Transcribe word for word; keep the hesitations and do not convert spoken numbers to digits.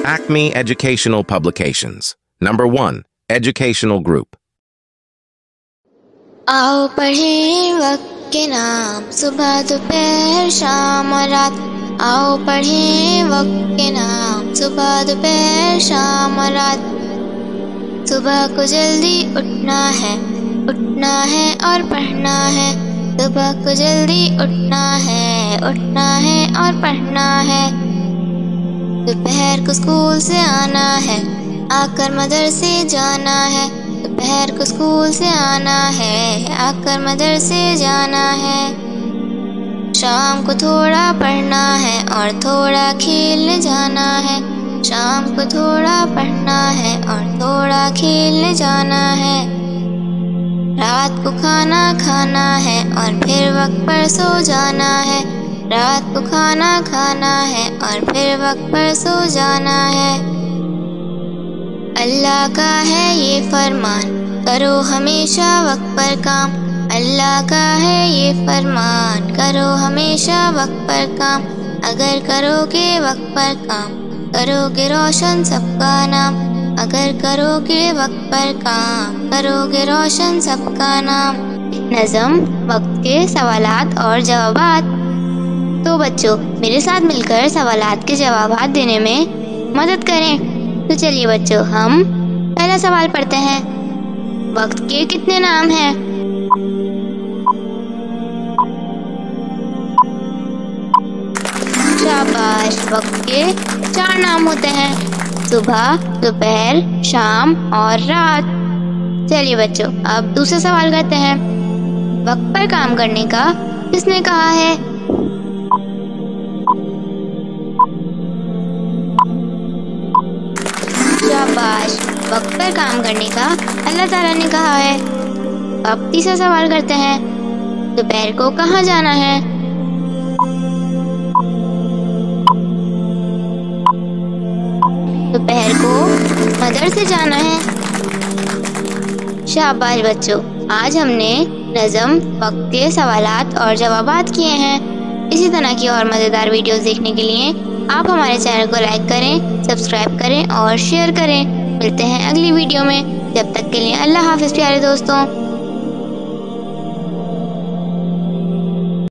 Acme Educational Publications. Number one, Educational Group. आओ पढ़ें वक्त के नाम, सुबह दोपहर शाम और रात। आओ पढ़ें वक्त के नाम, सुबह दोपहर शाम और रात। सुबह को जल्दी उठना है, उठना है और पढ़ना है। सुबह को जल्दी उठना है, उठना है और पढ़ना है। दोपहर को स्कूल से आना है, आकर मदरसे जाना है। दोपहर को स्कूल से आना है, आकर मदरसे जाना है। शाम को थोड़ा पढ़ना है और थोड़ा खेलने जाना है। शाम को थोड़ा पढ़ना है और थोड़ा खेलने जाना है। रात को खाना खाना है और फिर वक्त पर सो जाना है। रात को खाना खाना है और फिर वक्त पर सो जाना है। अल्लाह का है ये फरमान, करो हमेशा वक्त पर काम। अल्लाह का है ये फरमान, करो हमेशा वक्त पर काम। अगर करोगे वक्त पर काम, करोगे रोशन सबका नाम। अगर करोगे वक्त पर काम, करोगे रोशन सबका नाम। नज़म, वक्त के सवालात और जवाबात। तो बच्चों, मेरे साथ मिलकर सवालात के जवाबात देने में मदद करें। तो चलिए बच्चों, हम पहला सवाल पढ़ते हैं। वक्त के कितने नाम हैं? शाबाश, वक्त के चार नाम होते हैं, सुबह, दोपहर, शाम और रात। चलिए बच्चों, अब दूसरा सवाल करते हैं। वक्त पर काम करने का किसने कहा है? शाबाश, वक्त पर काम करने का अल्लाह ताला ने कहा है। अब तीसरा सवाल करते हैं। दोपहर को कहाँ जाना है? दोपहर को मदरसे जाना है। शाबाश बच्चों, आज हमने नज़म, वक्त के सवालात और जवाबात किए हैं। इसी तरह की और मज़ेदार वीडियोस देखने के लिए आप हमारे चैनल को लाइक करें, सब्सक्राइब करें और शेयर करें। मिलते हैं अगली वीडियो में। जब तक के लिए अल्लाह हाफिज़ प्यारे दोस्तों।